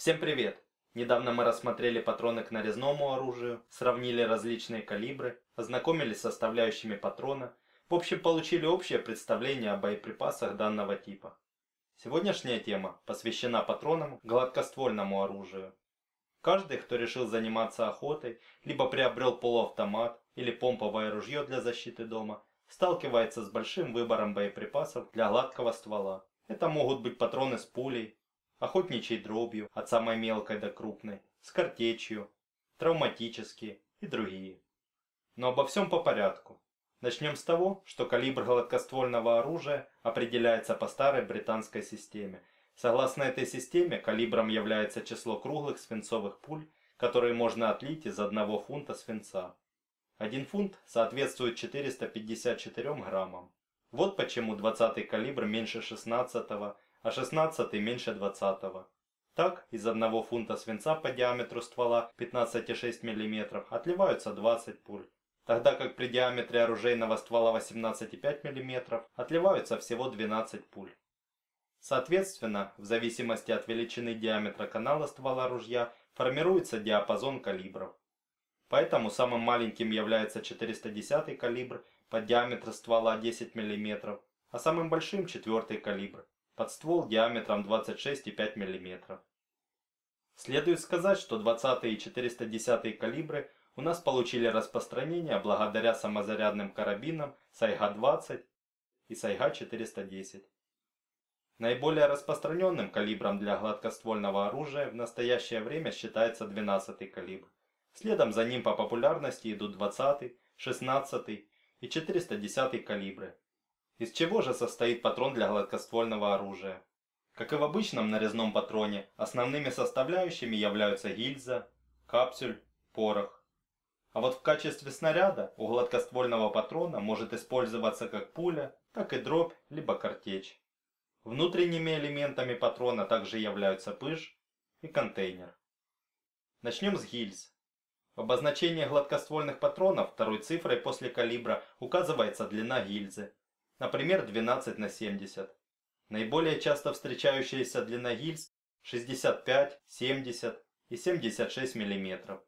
Всем привет! Недавно мы рассмотрели патроны к нарезному оружию, сравнили различные калибры, ознакомились с составляющими патрона, в общем получили общее представление о боеприпасах данного типа. Сегодняшняя тема посвящена патронам к гладкоствольному оружию. Каждый, кто решил заниматься охотой, либо приобрел полуавтомат или помповое ружье для защиты дома, сталкивается с большим выбором боеприпасов для гладкого ствола. Это могут быть патроны с пулей, охотничьей дробью, от самой мелкой до крупной, с картечью, травматические и другие. Но обо всем по порядку. Начнем с того, что калибр гладкоствольного оружия определяется по старой британской системе. Согласно этой системе, калибром является число круглых свинцовых пуль, которые можно отлить из 1 фунта свинца. 1 фунт соответствует 454 граммам. Вот почему 20-й калибр меньше 16-го, а 16-й меньше 20-го. Так, из 1 фунта свинца по диаметру ствола 15,6 мм отливаются 20 пуль, тогда как при диаметре оружейного ствола 18,5 мм отливаются всего 12 пуль. Соответственно, в зависимости от величины диаметра канала ствола ружья формируется диапазон калибров. Поэтому самым маленьким является 410 калибр под диаметр ствола 10 мм, а самым большим 4-й калибр под ствол диаметром 26,5 мм. Следует сказать, что 20 и 410 калибры у нас получили распространение благодаря самозарядным карабинам Сайга-20 и Сайга-410. Наиболее распространенным калибром для гладкоствольного оружия в настоящее время считается 12-й калибр. Следом за ним по популярности идут 20-й, 16-й и 410-й калибры. Из чего же состоит патрон для гладкоствольного оружия? Как и в обычном нарезном патроне, основными составляющими являются гильза, капсюль, порох. А вот в качестве снаряда у гладкоствольного патрона может использоваться как пуля, так и дробь, либо картечь. Внутренними элементами патрона также являются пыш и контейнер. Начнем с гильз. В обозначении гладкоствольных патронов второй цифрой после калибра указывается длина гильзы, например 12 на 70. Наиболее часто встречающаяся длина гильз 65, 70 и 76 мм.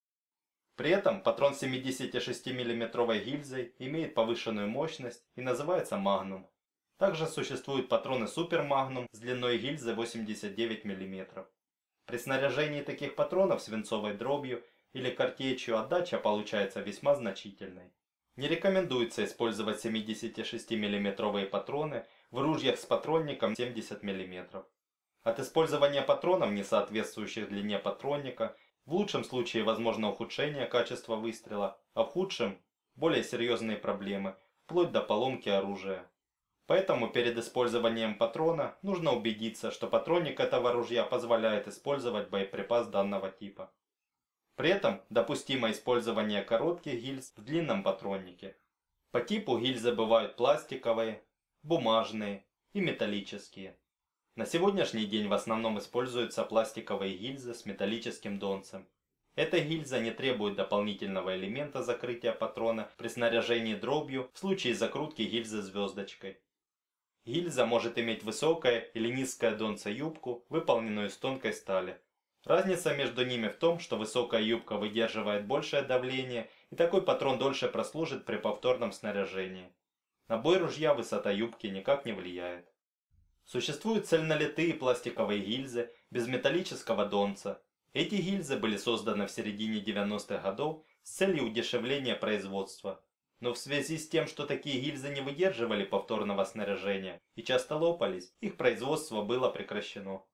При этом патрон с 76 мм гильзой имеет повышенную мощность и называется магнум. Также существуют патроны Супер Магнум с длиной гильзы 89 мм. При снаряжении таких патронов свинцовой дробью или картечью отдача получается весьма значительной. Не рекомендуется использовать 76 мм патроны в ружьях с патронником 70 мм. От использования патронов, не соответствующих длине патронника, в лучшем случае возможно ухудшение качества выстрела, а в худшем – более серьезные проблемы, вплоть до поломки оружия. Поэтому перед использованием патрона нужно убедиться, что патронник этого ружья позволяет использовать боеприпас данного типа. При этом допустимо использование коротких гильз в длинном патроннике. По типу гильзы бывают пластиковые, бумажные и металлические. На сегодняшний день в основном используются пластиковые гильзы с металлическим донцем. Эта гильза не требует дополнительного элемента закрытия патрона при снаряжении дробью в случае закрутки гильзы звездочкой. Гильза может иметь высокое или низкое донце-юбку, выполненную из тонкой стали. Разница между ними в том, что высокая юбка выдерживает большее давление, и такой патрон дольше прослужит при повторном снаряжении. На бой ружья высота юбки никак не влияет. Существуют цельнолитые пластиковые гильзы без металлического донца. Эти гильзы были созданы в середине 90-х годов с целью удешевления производства. Но в связи с тем, что такие гильзы не выдерживали повторного снаряжения и часто лопались, их производство было прекращено.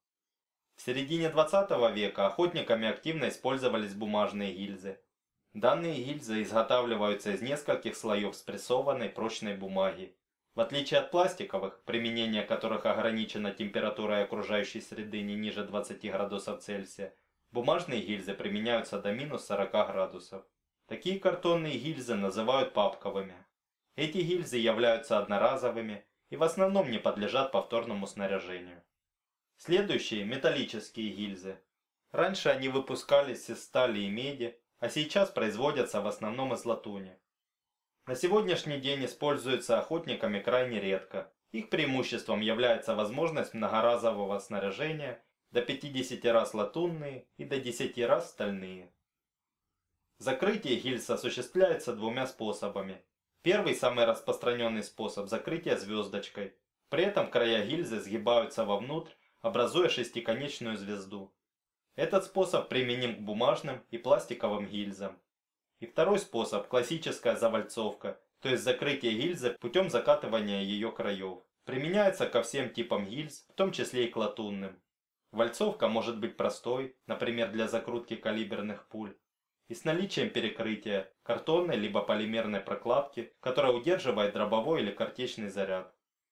В середине 20 века охотниками активно использовались бумажные гильзы. Данные гильзы изготавливаются из нескольких слоев спрессованной прочной бумаги. В отличие от пластиковых, применение которых ограничено температурой окружающей среды не ниже 20 градусов Цельсия, бумажные гильзы применяются до минус 40 градусов. Такие картонные гильзы называют папковыми. Эти гильзы являются одноразовыми и в основном не подлежат повторному снаряжению. Следующие – металлические гильзы. Раньше они выпускались из стали и меди, а сейчас производятся в основном из латуни. На сегодняшний день используются охотниками крайне редко. Их преимуществом является возможность многоразового снаряжения до 50 раз латунные и до 10 раз стальные. Закрытие гильз осуществляется двумя способами. Первый, самый распространенный способ, закрытие звездочкой. При этом края гильзы сгибаются вовнутрь, образуя шестиконечную звезду. Этот способ применим к бумажным и пластиковым гильзам. И второй способ – классическая завальцовка, то есть закрытие гильзы путем закатывания ее краев. Применяется ко всем типам гильз, в том числе и к латунным. Вальцовка может быть простой, например, для закрутки калиберных пуль, и с наличием перекрытия, картонной либо полимерной прокладки, которая удерживает дробовой или картечный заряд.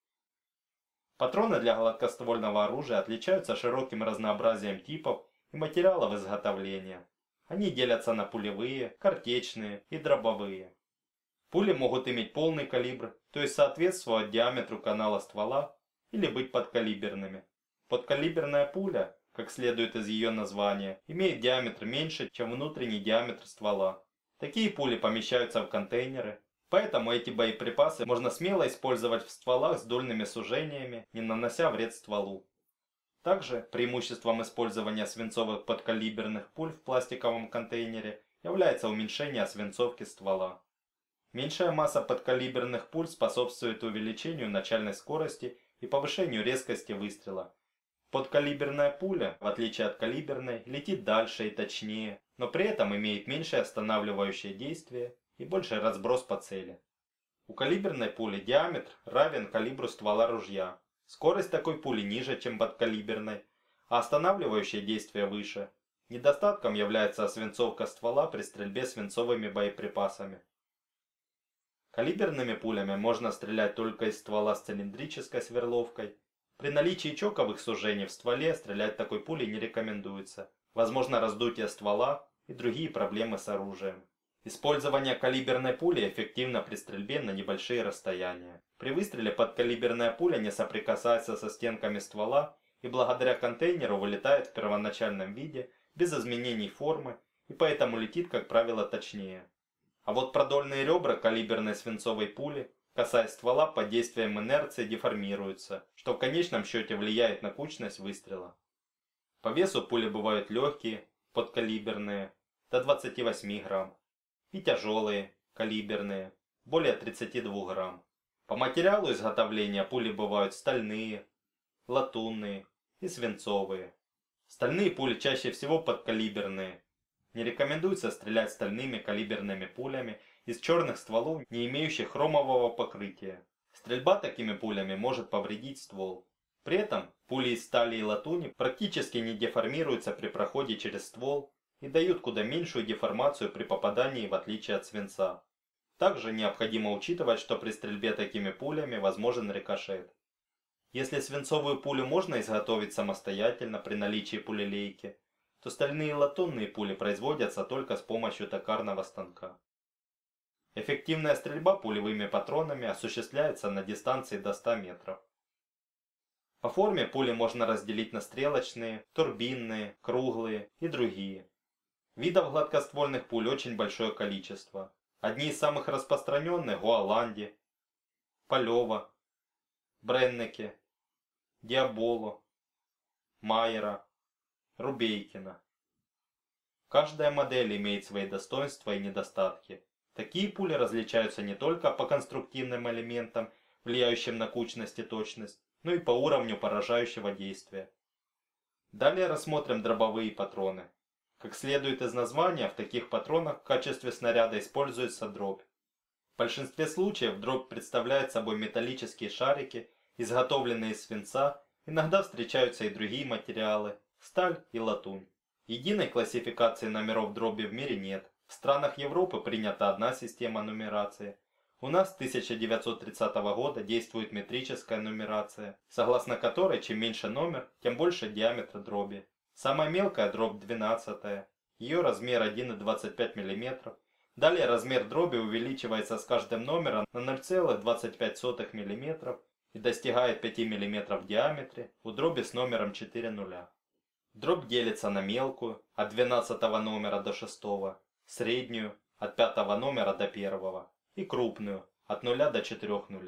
Патроны для гладкоствольного оружия отличаются широким разнообразием типов и материалов изготовления. Они делятся на пулевые, картечные и дробовые. Пули могут иметь полный калибр, то есть соответствовать диаметру канала ствола, или быть подкалиберными. Подкалиберная пуля, как следует из ее названия, имеет диаметр меньше, чем внутренний диаметр ствола. Такие пули помещаются в контейнеры, поэтому эти боеприпасы можно смело использовать в стволах с дульными сужениями, не нанося вред стволу. Также преимуществом использования свинцовых подкалиберных пуль в пластиковом контейнере является уменьшение свинцовки ствола. Меньшая масса подкалиберных пуль способствует увеличению начальной скорости и повышению резкости выстрела. Подкалиберная пуля, в отличие от калиберной, летит дальше и точнее, но при этом имеет меньшее останавливающее действие и больший разброс по цели. У калиберной пули диаметр равен калибру ствола ружья. Скорость такой пули ниже, чем подкалиберной, а останавливающее действие выше. Недостатком является свинцовка ствола при стрельбе свинцовыми боеприпасами. Калиберными пулями можно стрелять только из ствола с цилиндрической сверловкой. При наличии чоковых сужений в стволе стрелять такой пулей не рекомендуется. Возможно раздутие ствола и другие проблемы с оружием. Использование калиберной пули эффективно при стрельбе на небольшие расстояния. При выстреле подкалиберная пуля не соприкасается со стенками ствола и благодаря контейнеру вылетает в первоначальном виде без изменений формы и поэтому летит, как правило, точнее. А вот продольные ребра калиберной свинцовой пули, касаясь ствола, под действием инерции деформируются, что в конечном счете влияет на кучность выстрела. По весу пули бывают легкие, подкалиберные, до 28 грамм, и тяжелые, калиберные, более 32 грамм. По материалу изготовления пули бывают стальные, латунные и свинцовые. Стальные пули чаще всего подкалиберные. Не рекомендуется стрелять стальными калиберными пулями из черных стволов, не имеющих хромового покрытия. Стрельба такими пулями может повредить ствол. При этом пули из стали и латуни практически не деформируются при проходе через ствол и дают куда меньшую деформацию при попадании, в отличие от свинца. Также необходимо учитывать, что при стрельбе такими пулями возможен рикошет. Если свинцовую пулю можно изготовить самостоятельно при наличии пулелейки, то стальные и латунные пули производятся только с помощью токарного станка. Эффективная стрельба пулевыми патронами осуществляется на дистанции до 100 метров. По форме пули можно разделить на стрелочные, турбинные, круглые и другие. Видов гладкоствольных пуль очень большое количество. Одни из самых распространенных – Гуаланди, Полева, Бреннеке, Диаболо, Майера, Рубейкина. Каждая модель имеет свои достоинства и недостатки. Такие пули различаются не только по конструктивным элементам, влияющим на кучность и точность, но и по уровню поражающего действия. Далее рассмотрим дробовые патроны. Как следует из названия, в таких патронах в качестве снаряда используется дробь. В большинстве случаев дробь представляет собой металлические шарики, изготовленные из свинца, иногда встречаются и другие материалы – сталь и латунь. Единой классификации номеров дроби в мире нет. В странах Европы принята одна система нумерации. У нас с 1930 года действует метрическая нумерация, согласно которой чем меньше номер, тем больше диаметр дроби. Самая мелкая дробь 12, ее размер 1,25 мм. Далее размер дроби увеличивается с каждым номером на 0,25 мм и достигает 5 мм в диаметре у дроби с номером 4,0. Дробь делится на мелкую от 12 номера до 6, среднюю от 5 номера до 1 и крупную от 0 до 4 нулей.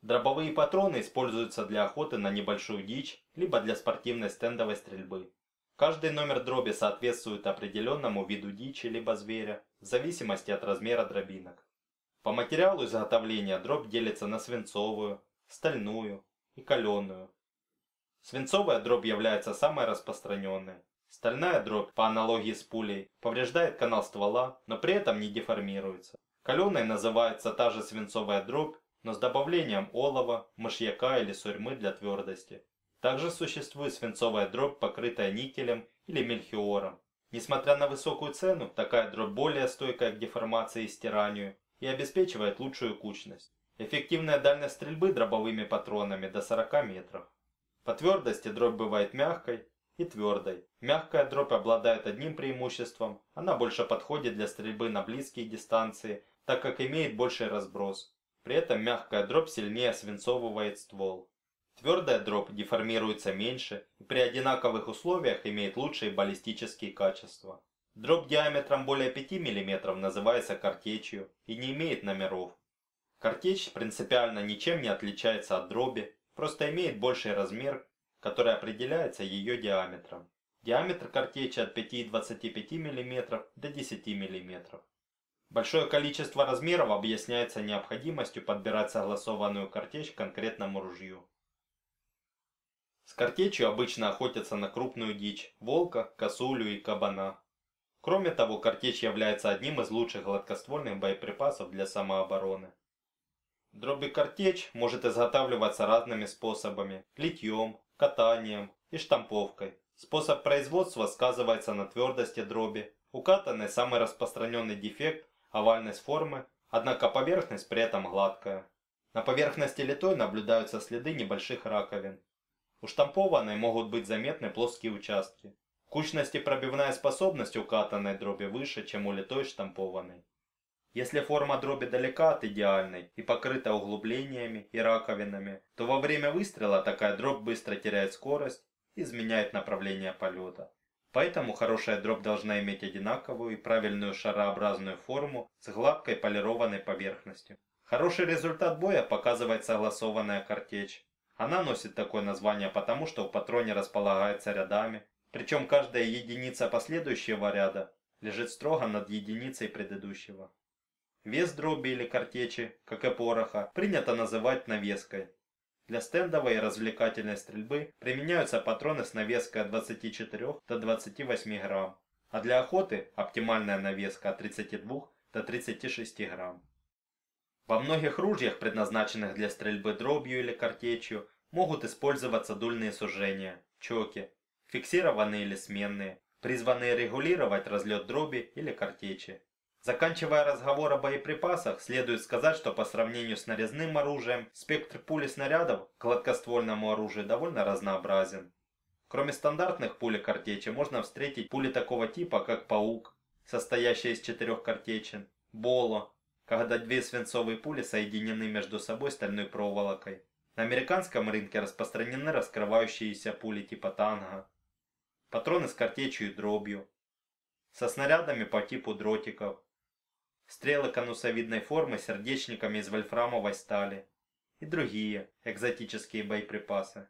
Дробовые патроны используются для охоты на небольшую дичь, либо для спортивной стендовой стрельбы. Каждый номер дроби соответствует определенному виду дичи либо зверя, в зависимости от размера дробинок. По материалу изготовления дробь делится на свинцовую, стальную и каленую. Свинцовая дробь является самой распространенной. Стальная дробь, по аналогии с пулей, повреждает канал ствола, но при этом не деформируется. Каленой называется та же свинцовая дробь, но с добавлением олова, мышьяка или сурьмы для твердости. Также существует свинцовая дробь, покрытая никелем или мельхиором. Несмотря на высокую цену, такая дробь более стойкая к деформации и стиранию и обеспечивает лучшую кучность. Эффективная дальность стрельбы дробовыми патронами до 40 метров. По твердости дробь бывает мягкой и твердой. Мягкая дробь обладает одним преимуществом, она больше подходит для стрельбы на близкие дистанции, так как имеет больший разброс. При этом мягкая дробь сильнее свинцовывает ствол. Твердая дробь деформируется меньше и при одинаковых условиях имеет лучшие баллистические качества. Дробь диаметром более 5 мм называется картечью и не имеет номеров. Картечь принципиально ничем не отличается от дроби, просто имеет больший размер, который определяется ее диаметром. Диаметр картечи от 5,25 мм до 10 мм. Большое количество размеров объясняется необходимостью подбирать согласованную картечь к конкретному ружью. С картечью обычно охотятся на крупную дичь – волка, косулю и кабана. Кроме того, картечь является одним из лучших гладкоствольных боеприпасов для самообороны. Дробь-картечь может изготавливаться разными способами – литьем, катанием и штамповкой. Способ производства сказывается на твердости дроби. У катанной самый распространенный дефект – овальность формы, однако поверхность при этом гладкая. На поверхности литой наблюдаются следы небольших раковин. У штампованной могут быть заметны плоские участки. Кучность и пробивная способность у катанной дроби выше, чем у литой штампованной. Если форма дроби далека от идеальной и покрыта углублениями и раковинами, то во время выстрела такая дробь быстро теряет скорость и изменяет направление полета. Поэтому хорошая дробь должна иметь одинаковую и правильную шарообразную форму с гладкой полированной поверхностью. Хороший результат боя показывает согласованная картечь. Она носит такое название потому, что в патроне располагается рядами, причем каждая единица последующего ряда лежит строго над единицей предыдущего. Вес дроби или картечи, как и пороха, принято называть навеской. Для стендовой и развлекательной стрельбы применяются патроны с навеской от 24 до 28 грамм, а для охоты оптимальная навеска от 32 до 36 грамм. Во многих ружьях, предназначенных для стрельбы дробью или картечью, могут использоваться дульные сужения, чоки, фиксированные или сменные, призванные регулировать разлет дроби или картечи. Заканчивая разговор о боеприпасах, следует сказать, что по сравнению с нарезным оружием, спектр пуль и снарядов к гладкоствольному оружию довольно разнообразен. Кроме стандартных пуль и картечи, можно встретить пули такого типа, как паук, состоящие из 4 картечин, боло, когда 2 свинцовые пули соединены между собой стальной проволокой. На американском рынке распространены раскрывающиеся пули типа танго, патроны с картечью и дробью, со снарядами по типу дротиков, стрелы конусовидной формы с сердечниками из вольфрамовой стали и другие экзотические боеприпасы.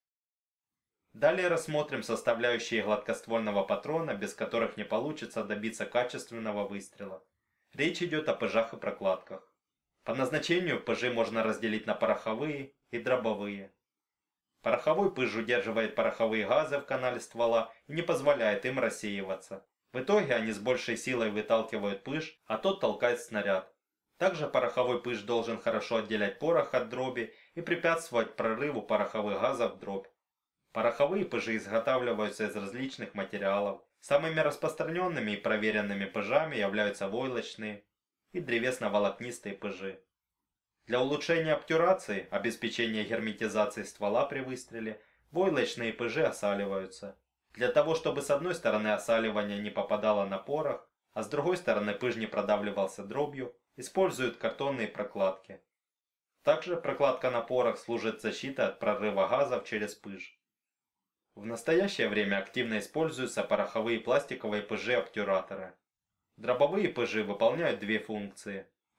Далее рассмотрим составляющие гладкоствольного патрона, без которых не получится добиться качественного выстрела. Речь идет о пыжах и прокладках. По назначению пыжи можно разделить на пороховые и дробовые. Пороховой пыж удерживает пороховые газы в канале ствола и не позволяет им рассеиваться. В итоге они с большей силой выталкивают пыж, а тот толкает снаряд. Также пороховой пыж должен хорошо отделять порох от дроби и препятствовать прорыву пороховых газов в дробь. Пороховые пыжи изготавливаются из различных материалов. Самыми распространенными и проверенными пыжами являются войлочные и древесно-волокнистые пыжи. Для улучшения обтюрации, обеспечения герметизации ствола при выстреле, войлочные пыжи осаливаются. Для того, чтобы с одной стороны осаливание не попадало на порох, а с другой стороны пыж не продавливался дробью, используют картонные прокладки. Также прокладка на порох служит защитой от прорыва газов через пыж. В настоящее время активно используются пороховые пластиковые пыжи-обтюраторы. Дробовые пыжи выполняют две функции.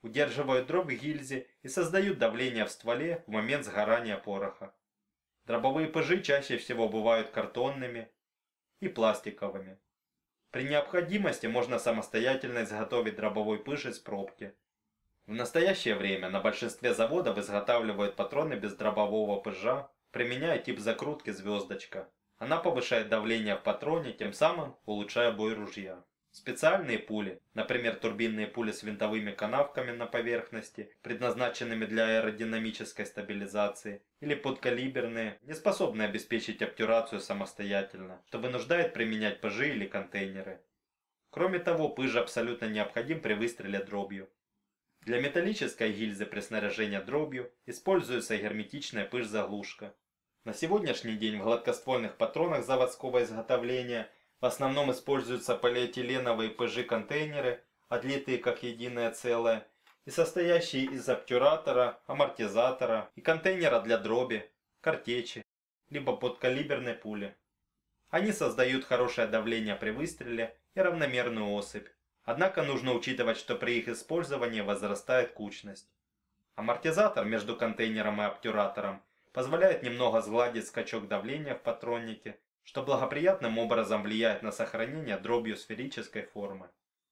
удерживают дробь в гильзе и создают давление в стволе в момент сгорания пороха. Дробовые пыжи чаще всего бывают картонными и пластиковыми. При необходимости можно самостоятельно изготовить дробовой пыж из пробки. В настоящее время на большинстве заводов изготавливают патроны без дробового пыжа, применяя тип закрутки звездочка. Она повышает давление в патроне, тем самым улучшая бой ружья. Специальные пули, например турбинные пули с винтовыми канавками на поверхности, предназначенными для аэродинамической стабилизации, или подкалиберные, не способны обеспечить обтюрацию самостоятельно, что вынуждает применять пыжи или контейнеры. Кроме того, пыж абсолютно необходим при выстреле дробью. Для металлической гильзы при снаряжении дробью используется герметичная пыж-заглушка. На сегодняшний день в гладкоствольных патронах заводского изготовления в основном используются полиэтиленовые пыжи-контейнеры, отлитые как единое целое, и состоящие из обтюратора, амортизатора и контейнера для дроби, картечи, либо подкалиберной пули. Они создают хорошее давление при выстреле и равномерную осыпь. Однако нужно учитывать, что при их использовании возрастает кучность. Амортизатор между контейнером и обтюратором позволяет немного сгладить скачок давления в патроннике, что благоприятным образом влияет на сохранение дробью сферической формы.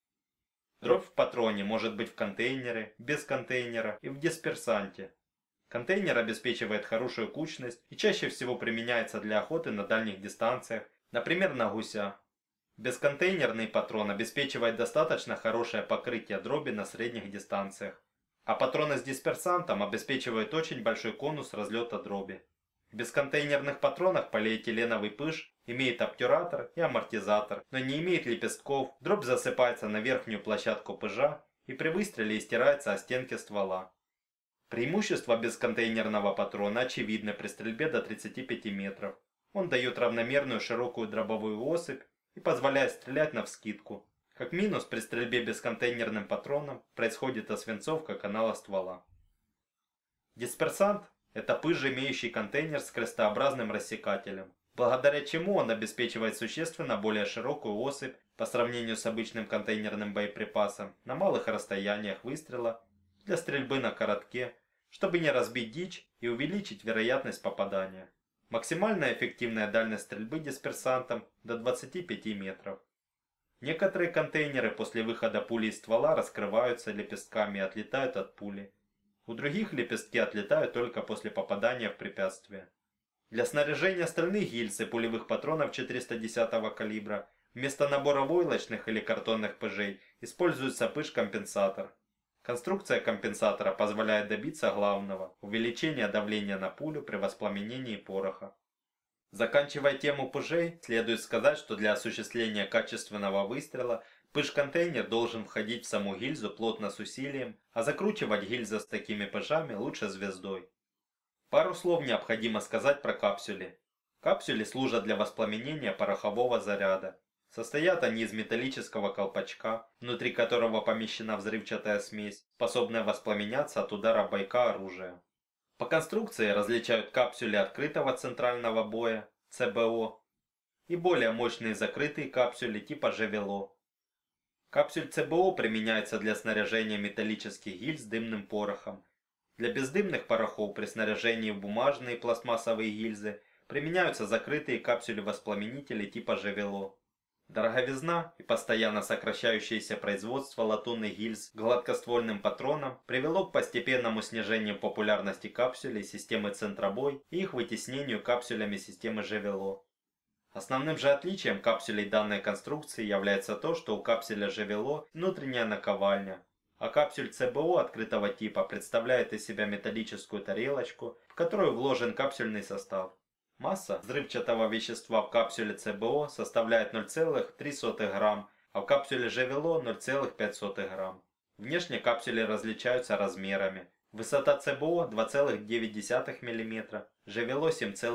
Дробь в патроне может быть в контейнере, без контейнера и в дисперсанте. Контейнер обеспечивает хорошую кучность и чаще всего применяется для охоты на дальних дистанциях, например на гуся. Бесконтейнерный патрон обеспечивает достаточно хорошее покрытие дроби на средних дистанциях, а патроны с дисперсантом обеспечивают очень большой конус разлета дроби. В бесконтейнерных патронах полиэтиленовый пыж имеет обтюратор и амортизатор, но не имеет лепестков, дробь засыпается на верхнюю площадку пыжа и при выстреле истирается о стенки ствола. Преимущества бесконтейнерного патрона очевидны при стрельбе до 35 метров. Он дает равномерную широкую дробовую осыпь и позволяет стрелять навскидку. Как минус, при стрельбе бесконтейнерным патроном происходит освинцовка канала ствола. Дисперсант – это пыж, имеющий контейнер с крестообразным рассекателем, благодаря чему он обеспечивает существенно более широкую осыпь по сравнению с обычным контейнерным боеприпасом на малых расстояниях выстрела для стрельбы на коротке, чтобы не разбить дичь и увеличить вероятность попадания. Максимальная эффективная дальность стрельбы дисперсантом до 25 метров. Некоторые контейнеры после выхода пули из ствола раскрываются лепестками и отлетают от пули. У других лепестки отлетают только после попадания в препятствие. Для снаряжения стальных гильз и пулевых патронов 410-го калибра вместо набора войлочных или картонных пыжей используется пыж-компенсатор. Конструкция компенсатора позволяет добиться главного – увеличения давления на пулю при воспламенении пороха. Заканчивая тему пыжей, следует сказать, что для осуществления качественного выстрела пыж-контейнер должен входить в саму гильзу плотно с усилием, а закручивать гильзы с такими пыжами лучше звездой. Пару слов необходимо сказать про капсюли. Капсюли служат для воспламенения порохового заряда. Состоят они из металлического колпачка, внутри которого помещена взрывчатая смесь, способная воспламеняться от удара бойка оружия. По конструкции различают капсюли открытого центрального боя, ЦБО, и более мощные закрытые капсюли типа ЖВЛО. Капсюль ЦБО применяется для снаряжения металлических гильз дымным порохом. Для бездымных порохов при снаряжении в бумажные и пластмассовые гильзы применяются закрытые капсюли-воспламенители типа ЖВЛО. Дороговизна и постоянно сокращающееся производство латунных гильз гладкоствольным патроном привело к постепенному снижению популярности капсулей системы центробой и их вытеснению капсулями системы ЖВЛО. Основным же отличием капсулей данной конструкции является то, что у капсуля ЖВЛО внутренняя наковальня, а капсуль ЦБО открытого типа представляет из себя металлическую тарелочку, в которую вложен капсульный состав. Масса взрывчатого вещества в капсуле ЦБО составляет 0,3 грамм, а в капсуле ЖВЛО 0,5 грамм. Внешне капсули различаются размерами. Высота ЦБО 2,9 мм, ЖВЛО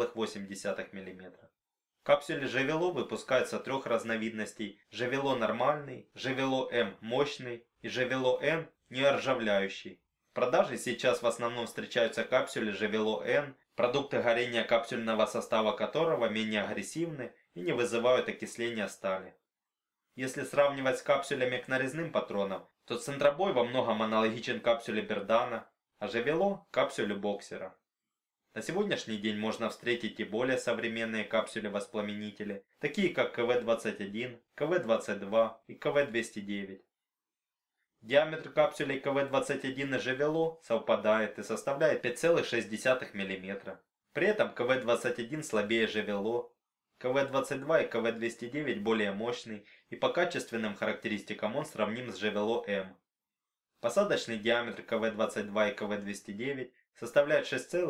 7,8 мм. Капсули ЖВЛО выпускаются трех разновидностей: ЖВЛО нормальный, ЖВЛО М мощный и ЖВЛО Н нержавляющий. В продаже сейчас в основном встречаются капсули ЖВЛО Н, продукты горения капсульного состава которого менее агрессивны и не вызывают окисления стали. Если сравнивать с капсулями к нарезным патронам, то центробой во многом аналогичен капсуле Бердана, а Жавело – капсуле Боксера. На сегодняшний день можно встретить и более современные капсули-воспламенители, такие как КВ-21, КВ-22 и КВ-209. Диаметр капсулей КВ-21 и Жавело совпадает и составляет 5,6 мм. При этом КВ-21 слабее Жавело, КВ-22 и КВ-209 более мощный, и по качественным характеристикам он сравним с Жавело М. Посадочный диаметр КВ-22 и КВ-209 составляет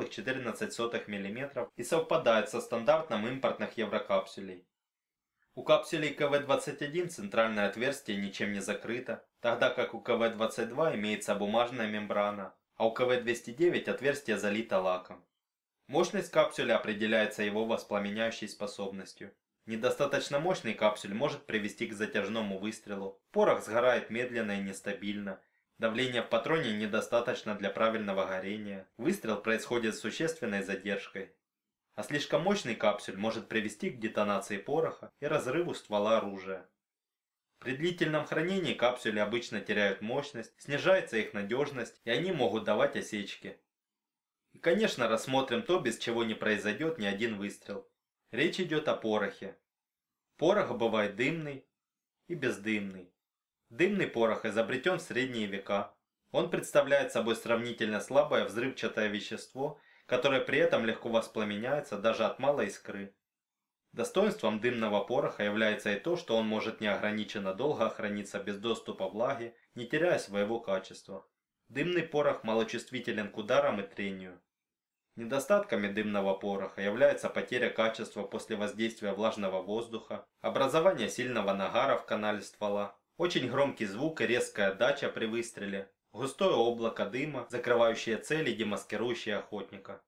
6,14 мм и совпадает со стандартным импортных еврокапсулей. У капсулей КВ-21 центральное отверстие ничем не закрыто, тогда как у КВ-22 имеется бумажная мембрана, а у КВ-209 отверстие залито лаком. Мощность капсуля определяется его воспламеняющей способностью. Недостаточно мощный капсуль может привести к затяжному выстрелу, порох сгорает медленно и нестабильно, давление в патроне недостаточно для правильного горения, выстрел происходит с существенной задержкой. А слишком мощный капсуль может привести к детонации пороха и разрыву ствола оружия. При длительном хранении капсули обычно теряют мощность, снижается их надежность и они могут давать осечки. И, конечно, рассмотрим то, без чего не произойдет ни один выстрел. Речь идет о порохе. Порох бывает дымный и бездымный. Дымный порох изобретен в средние века. Он представляет собой сравнительно слабое взрывчатое вещество, которое при этом легко воспламеняется даже от малой искры. Достоинством дымного пороха является и то, что он может неограниченно долго храниться без доступа влаги, не теряя своего качества. Дымный порох малочувствителен к ударам и трению. Недостатками дымного пороха является потеря качества после воздействия влажного воздуха, образование сильного нагара в канале ствола, очень громкий звук и резкая отдача при выстреле, густое облако дыма, закрывающее цель и демаскирующее охотника.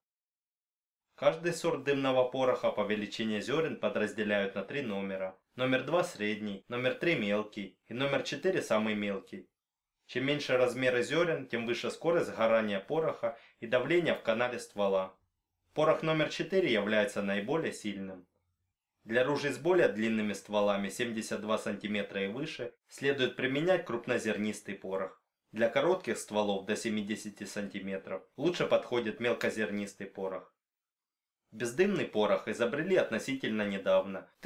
Каждый сорт дымного пороха по величине зерен подразделяют на 3 номера. Номер 2 средний, номер 3 мелкий и номер 4 самый мелкий. Чем меньше размеры зерен, тем выше скорость сгорания пороха и давление в канале ствола. Порох номер 4 является наиболее сильным. Для ружей с более длинными стволами 72 см и выше следует применять крупнозернистый порох. Для коротких стволов до 70 см лучше подходит мелкозернистый порох. Бездымный порох изобрели относительно недавно, в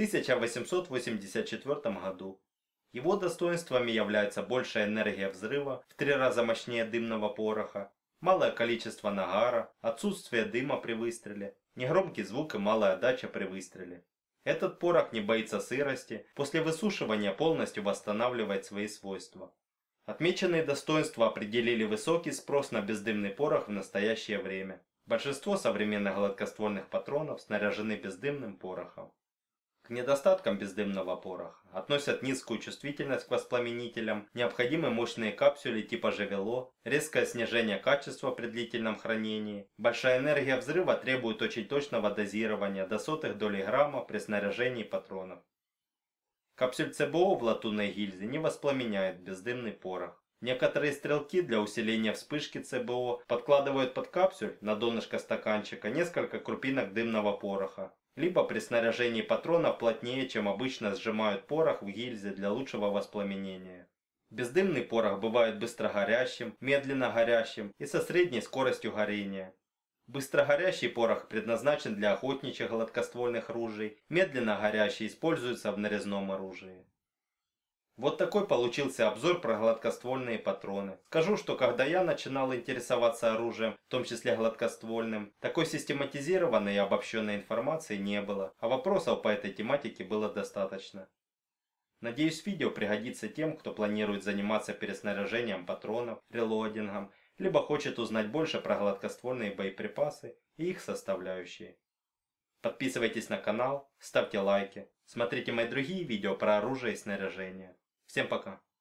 1884 году. Его достоинствами являются большая энергия взрыва, в 3 раза мощнее дымного пороха, малое количество нагара, отсутствие дыма при выстреле, негромкий звук и малая отдача при выстреле. Этот порох не боится сырости, после высушивания полностью восстанавливает свои свойства. Отмеченные достоинства определили высокий спрос на бездымный порох в настоящее время. Большинство современных гладкоствольных патронов снаряжены бездымным порохом. К недостаткам бездымного пороха относят низкую чувствительность к воспламенителям, необходимы мощные капсули типа Жавело, резкое снижение качества при длительном хранении, большая энергия взрыва требует очень точного дозирования до сотых доли грамма при снаряжении патронов. Капсюль ЦБО в латунной гильзе не воспламеняет бездымный порох. Некоторые стрелки для усиления вспышки ЦБО подкладывают под капсюль на донышко стаканчика несколько крупинок дымного пороха, либо при снаряжении патрона плотнее, чем обычно сжимают порох в гильзе для лучшего воспламенения. Бездымный порох бывает быстрогорящим, медленно горящим и со средней скоростью горения. Быстрогорящий порох предназначен для охотничьих гладкоствольных ружей, медленно горящий используется в нарезном оружии. Вот такой получился обзор про гладкоствольные патроны. Скажу, что когда я начинал интересоваться оружием, в том числе гладкоствольным, такой систематизированной и обобщенной информации не было, а вопросов по этой тематике было достаточно. Надеюсь, видео пригодится тем, кто планирует заниматься переснаряжением патронов, релоадингом, либо хочет узнать больше про гладкоствольные боеприпасы и их составляющие. Подписывайтесь на канал, ставьте лайки, смотрите мои другие видео про оружие и снаряжение. Всем пока!